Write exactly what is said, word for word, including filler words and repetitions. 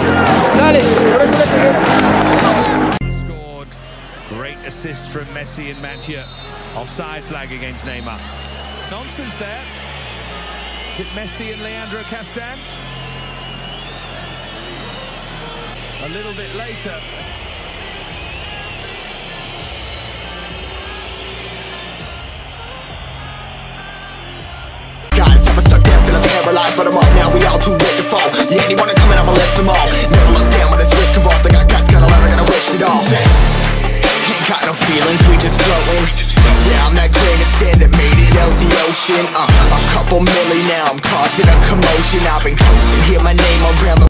Dale. Scored. Great assist from Messi and Mathieu. Offside flag against Neymar. Nonsense there. Hit Messi and Leandro Castan. A little bit later. Guys, I was stuck there, feeling paralyzed, but I'm up now, we all too late to fall. Yeah, anyone coming, I'ma lift them all. Never look down when it's risk involved. I got guts, got a lot, I gotta wish it all. Ain't got no feelings, we just floating. Yeah, I'm that grain of sand that made it out the ocean. Uh, a couple milli now, I'm causing a commotion. I've been coasting, hear my name around the